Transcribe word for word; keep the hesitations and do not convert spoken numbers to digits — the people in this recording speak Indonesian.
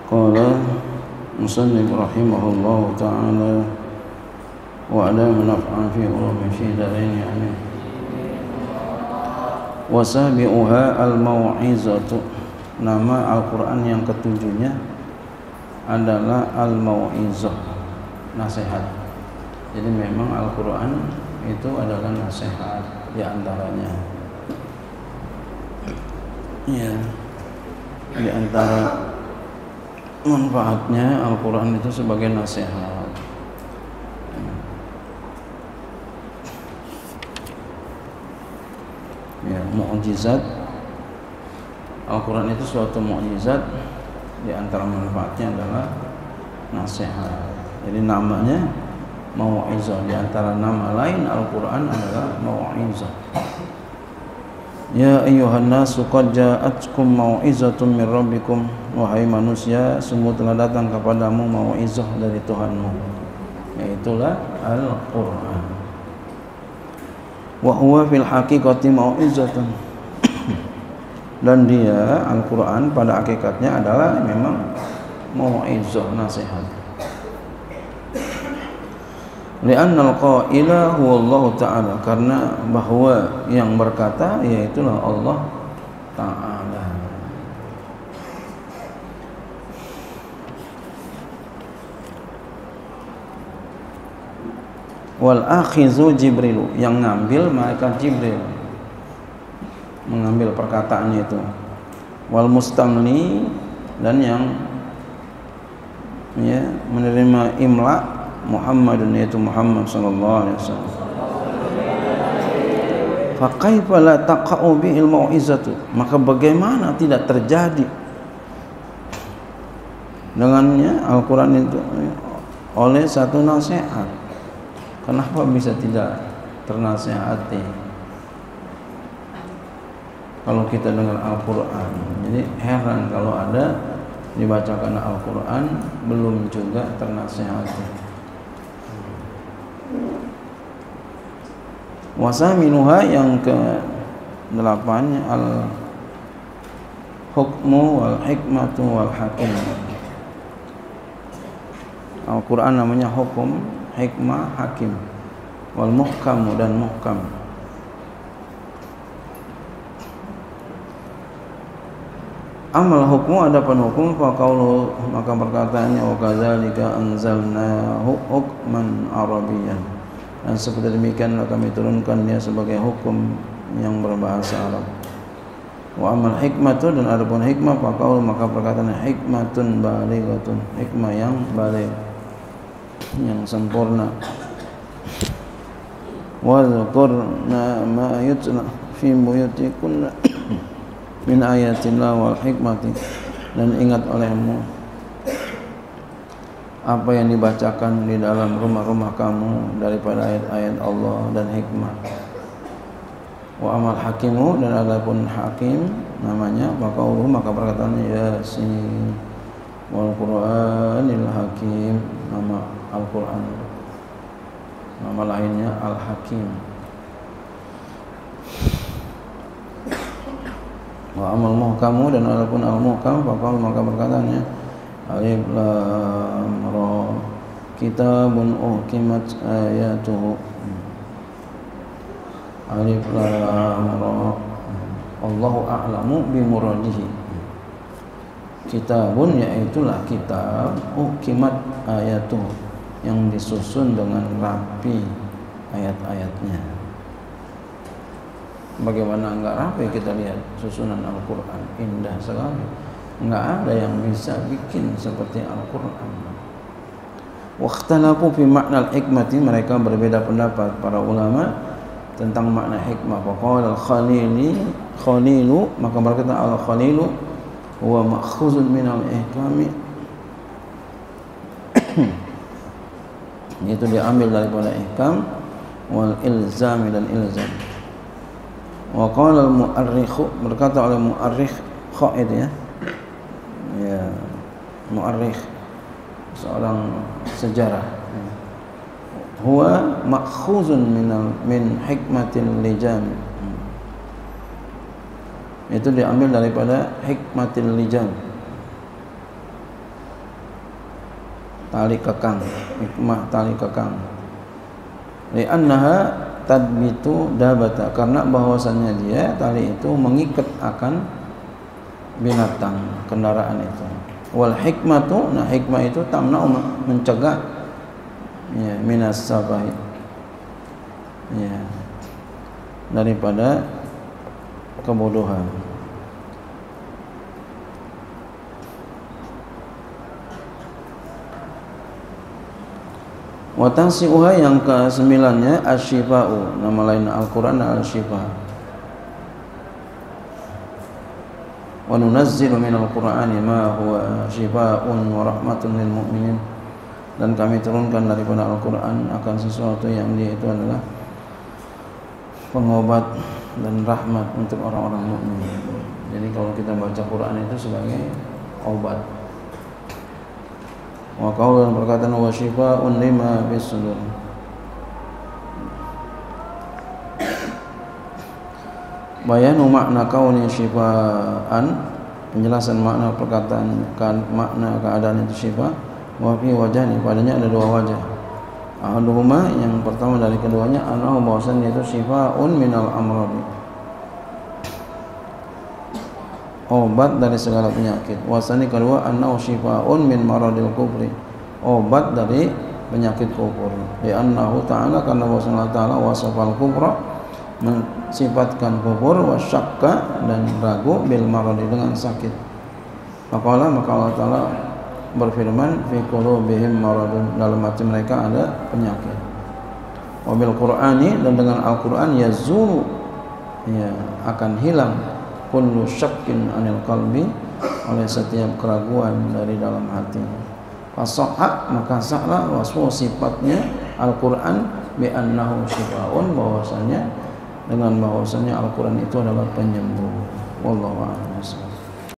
Qala musannif rahimahullahu ta'ala wa ala manafa'an fi ulumi fi darain amin. Wa sabi'uha al-mau'izatu. Nama Al-Qur'an yang ketujuhnya adalah al-mau'izah, nasihat. Jadi memang Al-Qur'an itu adalah nasihat di antaranya. Ya. Di antara manfaatnya Al-Quran itu sebagai nasihat. Ya, mukjizat. Al-Quran itu suatu mukjizat. Di antara manfaatnya adalah nasihat. Jadi namanya mau'izah. Di antara nama lain Al-Quran adalah mau'izah. Ya ayyuhan nasu qad ja'atkum mau'izatun min rabbikum. Wahai manusia, sungguh telah datang kepadamu mau'izah dari Tuhanmu, yaitulah Al-Qur'an. Wa huwa fil haqiqati mau'izatun. Dan dia Al-Qur'an pada hakikatnya adalah memang mau'izah, nasihat. Li'anna al-qaila huwa Allah Ta'ala, karena bahwa yang berkata yaitulah Allah Ta'ala. Wal akhizu Jibril, yang ngambil malaikat Jibril, mengambil perkataannya itu. Wal mustamli, dan yang ya, menerima imla Muhammadun, yaitu Muhammad sallallahu alaihi wasallam. Fa kaifa la taqa'u bihil mau'izatu, maka bagaimana tidak terjadi dengannya Al-Qur'an itu oleh satu nasihat? Kenapa bisa tidak ternasihati kalau kita dengar Al-Quran? Jadi heran kalau ada dibacakan Al-Quran belum juga ternasihati. Wasaminuha, yang ke delapan, al-hukmu wal hikmatu wal hakim. Al-Quran namanya hukum, hikmah, hakim. Wal muhkamu, dan muhkam. Amal hukmu, adapun hukum, faqaulu, maka perkataannya, wa kadzalika anzalnahu hukman arabiyyan, dan seperti demikianlah kami turunkan dia sebagai hukum yang berbahasa Arab. Wa amal hikmatu, dan adapun hikmah, faqaulu, maka perkataannya hikmatun balighatun, hikmah yang baligh, yang sempurna. Wa dzkurna ma yutla fi buyutikunna min ayatillah wal hikmati, dan ingat olehmu apa yang dibacakan di dalam rumah-rumah kamu daripada ayat-ayat Allah dan hikmah. Wa amal hakimu, dan adapun hakim namanya, faqauluhu, maka perkataannya Yasin wal Qur'anil hakim, nama Al-Quran. Nama lainnya Al-Hakim. Wa amal muhkamu, dan adapun al-muhkam, faqaul, maka berkatanya alif lam ra, kitabun uhkimat ayatuhu. Alif lam ra, Allahu a'lamu bi muradihi. Kitabun, yaitulah kitab, uhkimat ayatuhu, yang disusun dengan rapi ayat-ayatnya. Bagaimana enggak rapi kita lihat susunan Al-Quran, indah sekali. Enggak ada yang bisa bikin seperti Al-Quran. Wakhtalafu fi makna al-hikmati, mereka berbeda pendapat para ulama tentang makna hikmah. Faqala al-Khalili, Khalilu, maka berkata al-Khalilu huwa ma'khuzun min al-ihkami, itu diambil daripada ihkam, wal ilzami, dan ilzam. Wa qala al-mu'arrikh, berkata oleh mu'arrikh, khaid ya, ya mu'arrikh, seorang sejarah, huwa ma'khuzun min min hikmatil lijam, itu diambil daripada hikmatil lijam. tali kekang, hikmah tali kekang. Li'annaha tadbitu dabata, karena bahwasannya dia tali itu mengikat akan binatang kendaraan itu. Wal hikmatu, nah hikmah itu tamna'u, mencegah ya minas sabai, ya daripada kebodohan. Wa tansi'uha, yang kesembilannya asyifa'u, nama lain Al-Qur'an al-syifa. Wa nunazzilu minal qur'ani ma huwa syifaa'un wa rahmatun lil mu'minin, dan kami turunkan daripada Al-Qur'an akan sesuatu yang dia itu adalah pengobat dan rahmat untuk orang-orang mukmin. Jadi kalau kita baca Quran itu sebagai obat. Wa qaulun, perkataan, wa syifaa'un lima fis sudur. Bayanu makna kauni syifaan, penjelasan makna perkataan kan, makna keadaan itu syifa. Wa fi wajhani, padanya ada dua wajah. Ahaduhuma, yang pertama dari keduanya, anahu, bahwasannya itu syifaun minal amradi, obat dari segala penyakit. Wasani kedua, anahu syifaun min maradil kufri, obat dari penyakit kufur. Li'annahu ta'ala, karena bahwasannya Allah ta'ala wasafal kufra, mensifatkan kufur, wasyakka, dan ragu, bil maradi, dengan sakit. Maka maka Allah ta'ala berfirman, fi qulubihim maradun, dalam hati mereka ada penyakit. Wa bil Qur'ani, dan dengan Al-Qur'an, yazulu, ya akan hilang, kullu syakkin anil qalbi, oleh setiap keraguan dari dalam hati. Fasahha, maka sahlah wasfu, sifatnya Al-Qur'an, bi annahu syifaun, bahwasanya dengan bahwasanya Al-Qur'an itu adalah penyembuh. Wallahu a'lam.